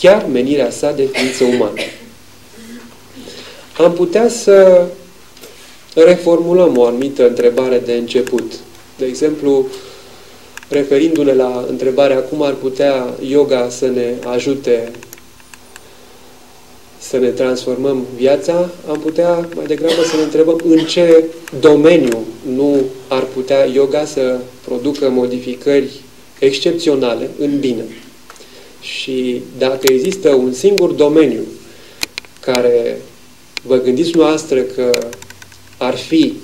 chiar menirea sa de ființă umană. Am putea să reformulăm o anumită întrebare de început. De exemplu, referindu-ne la întrebarea cum ar putea yoga să ne ajute să ne transformăm viața, am putea mai degrabă să ne întrebăm în ce domeniu nu ar putea yoga să producă modificări excepționale în bine. Și dacă există un singur domeniu care vă gândiți noastră că ar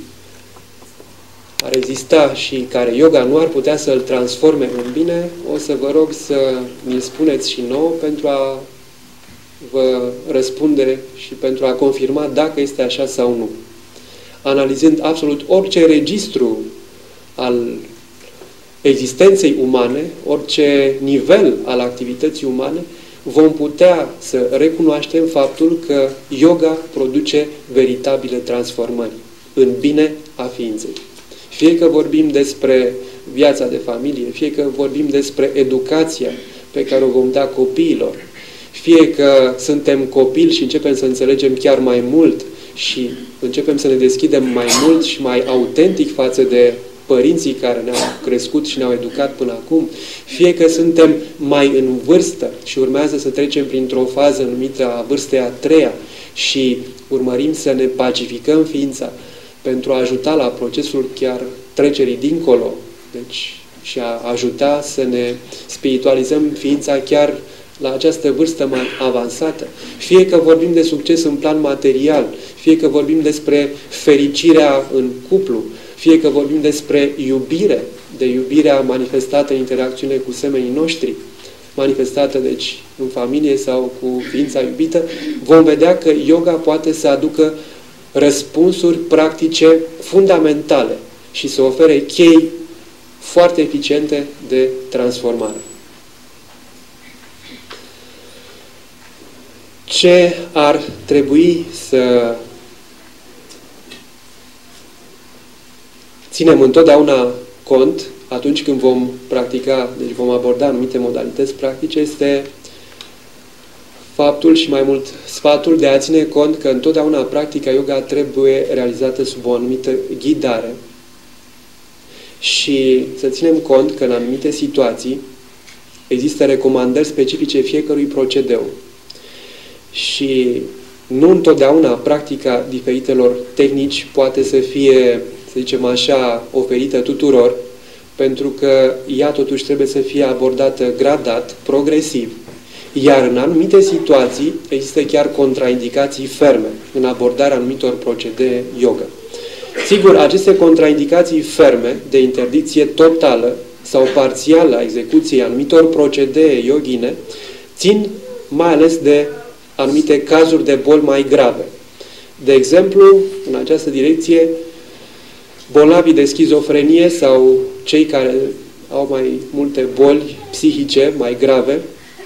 exista și care yoga nu ar putea să-l transforme în bine, o să vă rog să mi-l spuneți și nouă pentru a vă răspunde și pentru a confirma dacă este așa sau nu. Analizând absolut orice registru al existenței umane, orice nivel al activității umane, vom putea să recunoaștem faptul că yoga produce veritabile transformări în bine a ființei. Fie că vorbim despre viața de familie, fie că vorbim despre educația pe care o vom da copiilor, fie că suntem copili și începem să înțelegem chiar mai mult și începem să ne deschidem mai mult și mai autentic față de părinții care ne-au crescut și ne-au educat până acum, fie că suntem mai în vârstă și urmează să trecem printr-o fază numită a vârstei a treia și urmărim să ne pacificăm ființa pentru a ajuta la procesul chiar trecerii dincolo, deci și a ajuta să ne spiritualizăm ființa chiar la această vârstă mai avansată. Fie că vorbim de succes în plan material, fie că vorbim despre fericirea în cuplu, fie că vorbim despre iubire, de iubirea manifestată în interacțiune cu semenii noștri, manifestată, deci, în familie sau cu ființa iubită, vom vedea că yoga poate să aducă răspunsuri practice fundamentale și să ofere chei foarte eficiente de transformare. Ce ar trebui să ținem întotdeauna cont atunci când vom practica, deci vom aborda anumite modalități practice, este faptul și mai mult sfatul de a ține cont că întotdeauna practica yoga trebuie realizată sub o anumită ghidare și să ținem cont că în anumite situații există recomandări specifice fiecărui procedeu și nu întotdeauna practica diferitelor tehnici poate să fie, să zicem așa, oferită tuturor, pentru că ea totuși trebuie să fie abordată gradat, progresiv, iar în anumite situații există chiar contraindicații ferme în abordarea anumitor procedee yoga. Sigur, aceste contraindicații ferme de interdicție totală sau parțială a execuției anumitor procedee yogine țin mai ales de anumite cazuri de boli mai grave. De exemplu, în această direcție, bolnavii de schizofrenie sau cei care au mai multe boli psihice mai grave,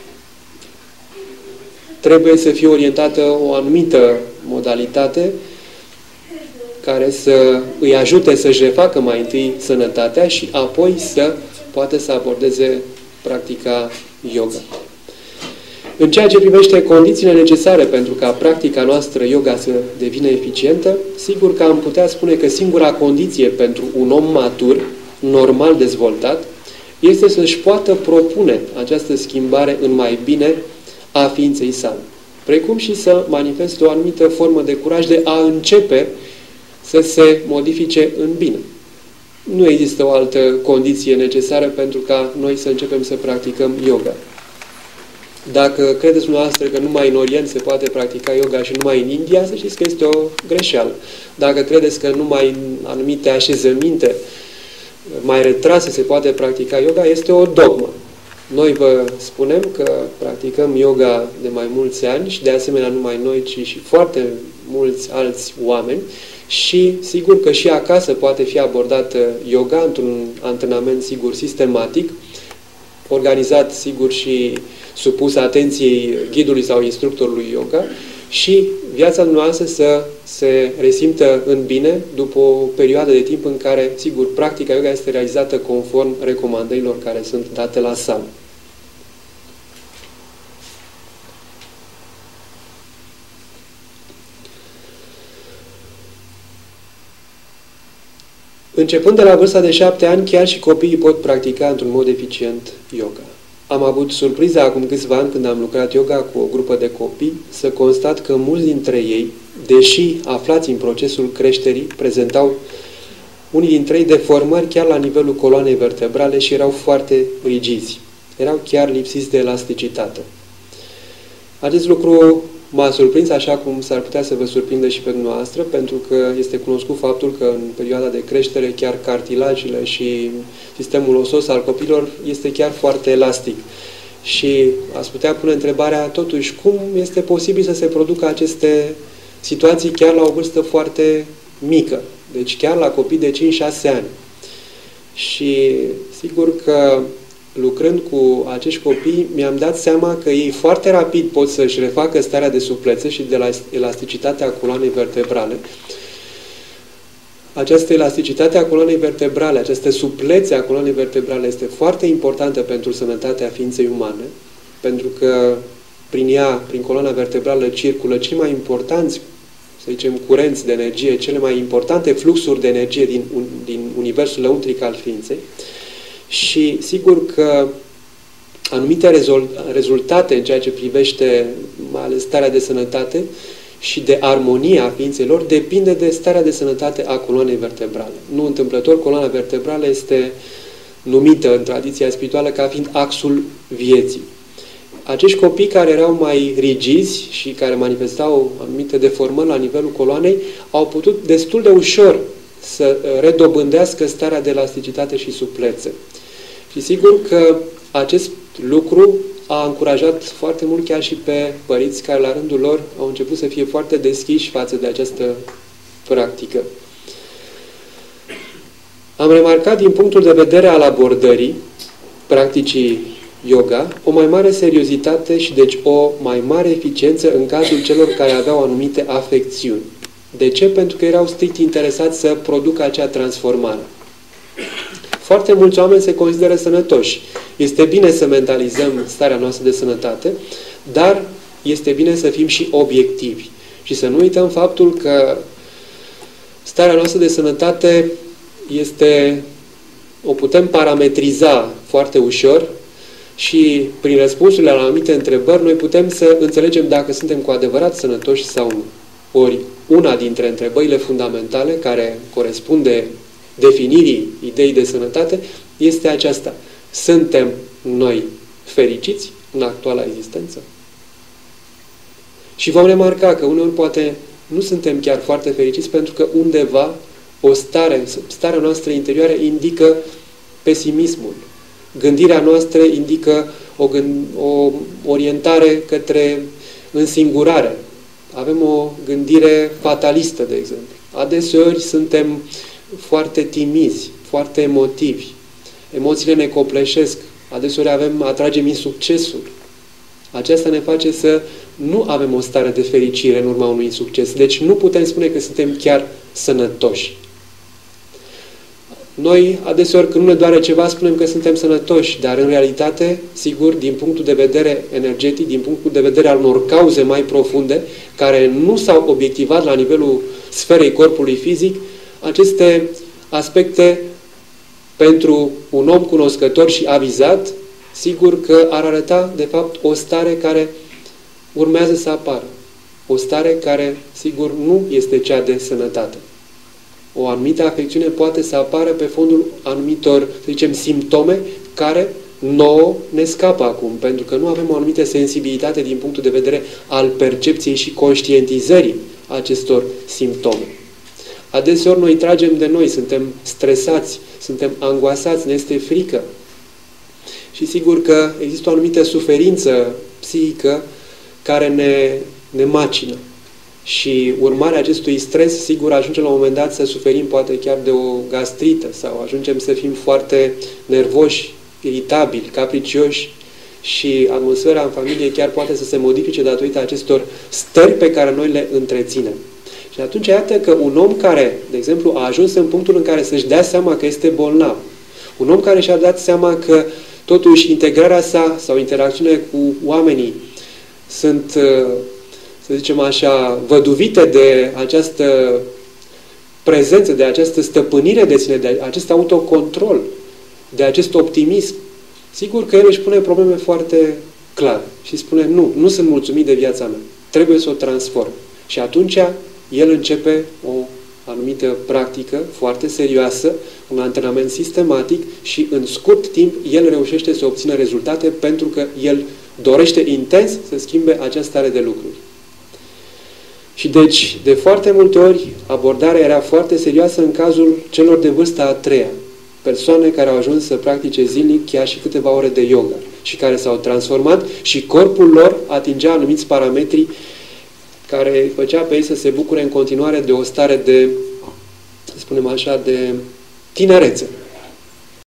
trebuie să fie orientată o anumită modalitate care să îi ajute să-și refacă mai întâi sănătatea și apoi să poată să abordeze practica yoga. În ceea ce privește condițiile necesare pentru ca practica noastră yoga să devină eficientă, sigur că am putea spune că singura condiție pentru un om matur, normal dezvoltat, este să-și poată propune această schimbare în mai bine a ființei sale, precum și să manifeste o anumită formă de curaj de a începe să se modifice în bine. Nu există o altă condiție necesară pentru ca noi să începem să practicăm yoga. Dacă credeți dumneavoastră că numai în Orient se poate practica yoga și numai în India, să știți că este o greșeală. Dacă credeți că numai în anumite așezăminte mai retrase se poate practica yoga, este o dogmă. Noi vă spunem că practicăm yoga de mai mulți ani și de asemenea numai noi, ci și foarte mulți alți oameni și sigur că și acasă poate fi abordată yoga într-un antrenament sigur sistematic, organizat sigur și supus atenției ghidului sau instructorului yoga și viața noastră să se resimtă în bine după o perioadă de timp în care, sigur, practica yoga este realizată conform recomandărilor care sunt date la sală. Începând de la vârsta de 7 ani, chiar și copiii pot practica într-un mod eficient yoga. Am avut surpriza acum câțiva ani când am lucrat yoga cu o grupă de copii să constat că mulți dintre ei, deși aflați în procesul creșterii, prezentau unii dintre ei deformări chiar la nivelul coloanei vertebrale și erau foarte rigizi. Erau chiar lipsiți de elasticitate. Acest lucru m-a surprins, așa cum s-ar putea să vă surprindă și pe dumneavoastră, pentru că este cunoscut faptul că în perioada de creștere chiar cartilajele și sistemul osos al copilor este chiar foarte elastic. Și ați putea pune întrebarea, totuși, cum este posibil să se producă aceste situații chiar la o vârstă foarte mică, deci chiar la copii de 5-6 ani. Și sigur că lucrând cu acești copii, mi-am dat seama că ei foarte rapid pot să-și refacă starea de suplețe și de la elasticitatea coloanei vertebrale. Această elasticitate a coloanei vertebrale, această suplețe a coloanei vertebrale este foarte importantă pentru sănătatea ființei umane, pentru că prin ea, prin coloana vertebrală, circulă cei mai importanți, să zicem, curenți de energie, cele mai importante fluxuri de energie din universul lăuntric al ființei. Și sigur că anumite rezultate în ceea ce privește mai ales starea de sănătate și de armonie a ființelor depinde de starea de sănătate a coloanei vertebrale. Nu întâmplător, coloana vertebrală este numită în tradiția spirituală ca fiind axul vieții. Acești copii care erau mai rigizi și care manifestau anumite deformări la nivelul coloanei au putut destul de ușor să redobândească starea de elasticitate și suplețe. Și sigur că acest lucru a încurajat foarte mult chiar și pe părinți care la rândul lor au început să fie foarte deschiși față de această practică. Am remarcat din punctul de vedere al abordării practicii yoga o mai mare seriozitate și deci o mai mare eficiență în cazul celor care aveau anumite afecțiuni. De ce? Pentru că erau strict interesați să producă acea transformare. Foarte mulți oameni se consideră sănătoși. Este bine să mentalizăm starea noastră de sănătate, dar este bine să fim și obiectivi. Și să nu uităm faptul că starea noastră de sănătate o putem parametriza foarte ușor și prin răspunsurile la anumite întrebări noi putem să înțelegem dacă suntem cu adevărat sănătoși sau nu. Ori una dintre întrebările fundamentale care corespunde definirii ideii de sănătate este aceasta. Suntem noi fericiți în actuala existență? Și vom remarca că uneori poate nu suntem chiar foarte fericiți pentru că undeva starea noastră interioară indică pesimismul. Gândirea noastră indică o orientare către însingurare. Avem o gândire fatalistă, de exemplu. Adeseori suntem foarte timizi, foarte emotivi. Emoțiile ne copleșesc. Adeseori atragem insuccesul. Aceasta ne face să nu avem o stare de fericire în urma unui insucces. Deci nu putem spune că suntem chiar sănătoși. Noi, adeseori, când nu ne doare ceva, spunem că suntem sănătoși, dar în realitate, sigur, din punctul de vedere energetic, din punctul de vedere al unor cauze mai profunde, care nu s-au obiectivat la nivelul sferei corpului fizic, aceste aspecte, pentru un om cunoscător și avizat, sigur că ar arăta, de fapt, o stare care urmează să apară. O stare care, sigur, nu este cea de sănătate. O anumită afecțiune poate să apară pe fondul anumitor, să zicem, simptome care nouă ne scapă acum, pentru că nu avem o anumită sensibilitate din punctul de vedere al percepției și conștientizării acestor simptome. Adeseori noi tragem de noi, suntem stresați, suntem angoasați, ne este frică. Și sigur că există o anumită suferință psihică care ne macină. Și urmarea acestui stres, sigur, ajungem la un moment dat să suferim poate chiar de o gastrită sau ajungem să fim foarte nervoși, iritabili, capricioși și atmosfera în familie chiar poate să se modifice datorită acestor stări pe care noi le întreținem. Și atunci iată că un om care, de exemplu, a ajuns în punctul în care să-și dea seama că este bolnav, un om care și-a dat seama că totuși integrarea sa sau interacțiunile cu oamenii sunt, să zicem așa, văduvite de această prezență, de această stăpânire de sine, de acest autocontrol, de acest optimism, sigur că el își pune probleme foarte clare și spune, nu sunt mulțumit de viața mea, trebuie să o transform. Și atunci el începe o anumită practică foarte serioasă, un antrenament sistematic și în scurt timp el reușește să obțină rezultate pentru că el dorește intens să schimbe această stare de lucruri. Și deci, de foarte multe ori, abordarea era foarte serioasă în cazul celor de vârsta a treia, persoane care au ajuns să practice zilnic chiar și câteva ore de yoga și care s-au transformat și corpul lor atingea anumiți parametri care făcea pe ei să se bucure în continuare de o stare de, să spunem așa, de tinerețe.